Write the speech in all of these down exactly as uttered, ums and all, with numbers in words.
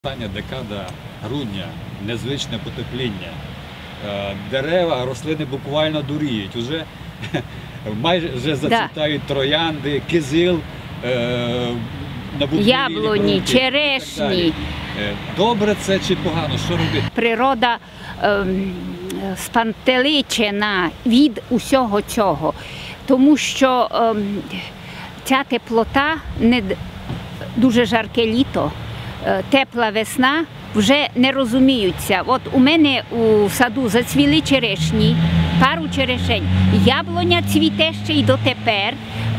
Остання декада грудня, незвичне потепління. Дерева, рослини буквально дуріють. Уже майже вже зацвітають троянди, кизил, яблуні, черешні. Добре це чи погано? Що робити? Природа е, спантеличена від усього цього, тому що е, ця теплота, не дуже жарке літо, тепла весна вже не розуміються. От у мене у саду зацвіли черешні, пару черешень, яблуня цвіте ще й дотепер,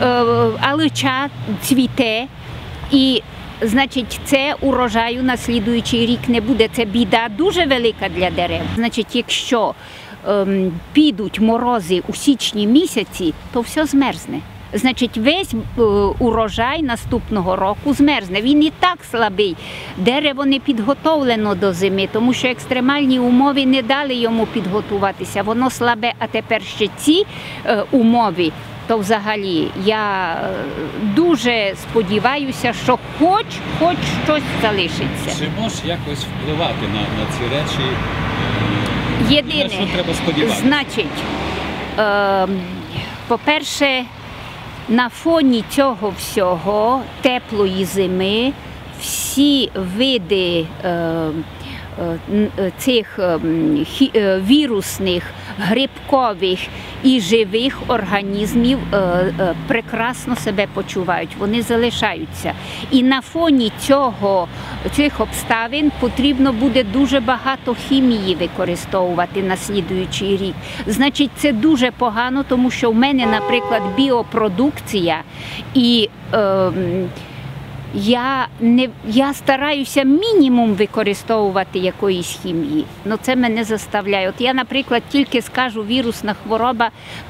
алича цвіте, і значить, це урожаю на слідуючий рік не буде. Це біда дуже велика для дерев. Значить, якщо ем, підуть морози у січні місяці, то все змерзне. Значить, весь е, урожай наступного року змерзне. Він і так слабий. Дерево не підготовлено до зими, тому що екстремальні умови не дали йому підготуватися. Воно слабе, а тепер ще ці е, умови, то взагалі я дуже сподіваюся, що хоч, хоч щось залишиться. Чи можеш якось впливати на, на ці речі? Єдине, на що треба сподіватися? Значить, е, по-перше, на фоні цього всього, теплої зими, всі види е, цих вірусних, грибкових і живих організмів прекрасно себе почувають, вони залишаються. І на фоні цього, цих обставин потрібно буде дуже багато хімії використовувати на слідуючий рік. Значить, це дуже погано, тому що в мене, наприклад, біопродукція і е, Я, не, я стараюся мінімум використовувати якоїсь хімії, але це мене заставляє. От я, наприклад, тільки скажу вірусна хвороба,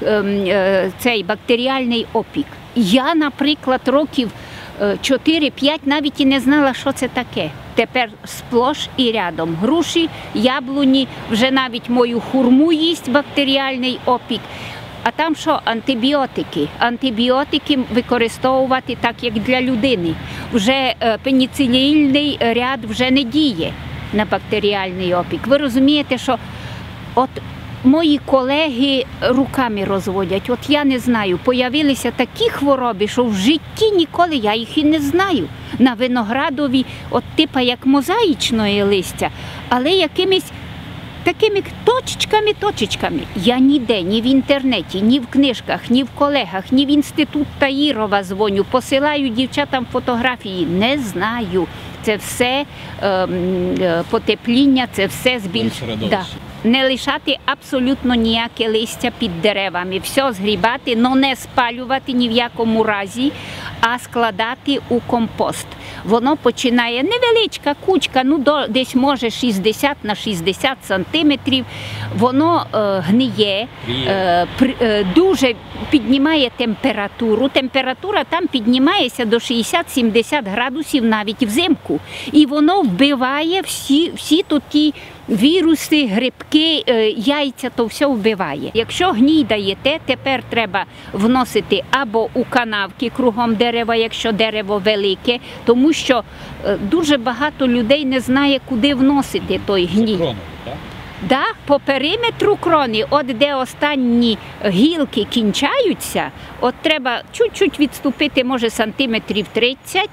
цей бактеріальний опік. Я, наприклад, років чотири-п'ять навіть і не знала, що це таке. Тепер сплош і рядом. Груші, яблуні, вже навіть мою хурму їсть бактеріальний опік. А там що? Антибіотики. Антибіотики використовувати так, як для людини. Вже пеніцилінний ряд вже не діє на бактеріальний опік. Ви розумієте, що от мої колеги руками розводять. От я не знаю, появилися такі хвороби, що в житті ніколи я їх і не знаю. На виноградові, от типа як мозаїчної листя, але якимись такими точечками-точечками. Я ніде, ні в інтернеті, ні в книжках, ні в колегах, ні в інститут Таїрова дзвоню, посилаю дівчатам фотографії. Не знаю. Це все е, потепління, це все збільшення. Да. Не лишати абсолютно ніяке листя під деревами. Все згрібати, але не спалювати ні в якому разі, а складати у компост. Воно починає невеличка кучка, ну до, десь може шістдесят на шістдесят сантиметрів. Воно е, гниє, е, при, е, дуже піднімає температуру. Температура там піднімається до шістдесят-сімдесят градусів навіть взимку. І воно вбиває всі, всі тут ті віруси, грибки, яйця, то все вбиває. Якщо гній даєте, тепер треба вносити або у канавки кругом дерева, якщо дерево велике, тому що дуже багато людей не знає, куди вносити той гній. Крону, так? Да, по периметру крони, от де останні гілки кінчаються, от треба чуть-чуть відступити, може сантиметрів тридцять,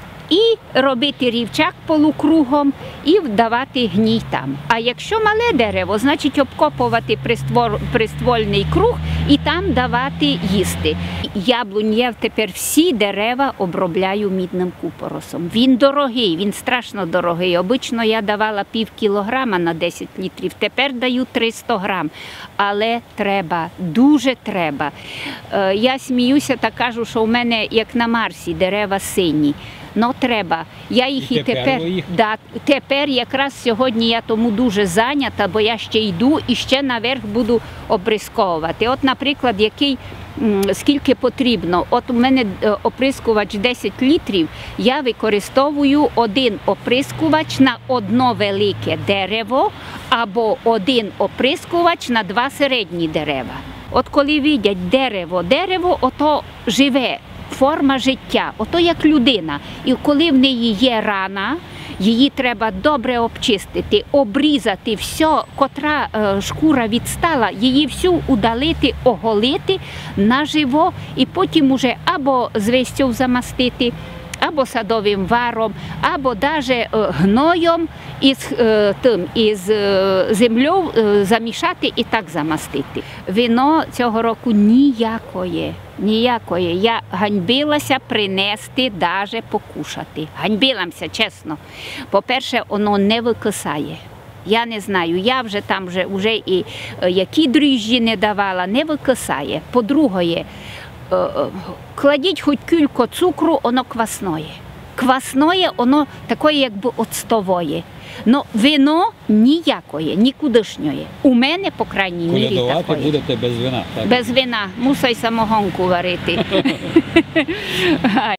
і робити рівчак полукругом і вдавати гній там. А якщо мале дерево, значить обкопувати приствор, приствольний круг і там давати їсти. Яблунь, я тепер всі дерева обробляю мідним купоросом. Він дорогий, він страшно дорогий. Обично я давала пів кілограма на десять літрів, тепер даю триста грам. Але треба, дуже треба. Я сміюся та кажу, що в мене, як на Марсі, дерева сині. Ну, треба. Я їх і, і тепер, тепер, їх... Да, тепер якраз сьогодні я тому дуже зайнята, бо я ще йду і ще наверх буду обризковувати. От, наприклад, який, скільки потрібно. От у мене оприскувач десять літрів, я використовую один оприскувач на одно велике дерево або один оприскувач на два середні дерева. От коли видять дерево, дерево, ото живе. Форма життя, ото як людина. І коли в неї є рана, її треба добре обчистити, обрізати все, котра е, шкура відстала, її всю удалити, оголити наживо і потім уже або звістю замастити, або садовим варом, або навіть гноєм із, е, тим, із е, землею е, замішати і так замастити. Вино цього року ніякої, ніякої. Я ганьбилася принести, навіть покушати. Ганьбилася, чесно. По-перше, воно не викисає. Я не знаю, я вже там вже, вже і е, які дріжджі не давала, не викисає. По-друге, кладіть хоч кілько цукру, воно квасноє. Квасноє, воно таке, якби оцтовоє. Но вино ніякої, нікудишньої. У мене, по крайній мірі, Колядувати такої. будете без вина. Так? Без вина, мусай самогонку варити.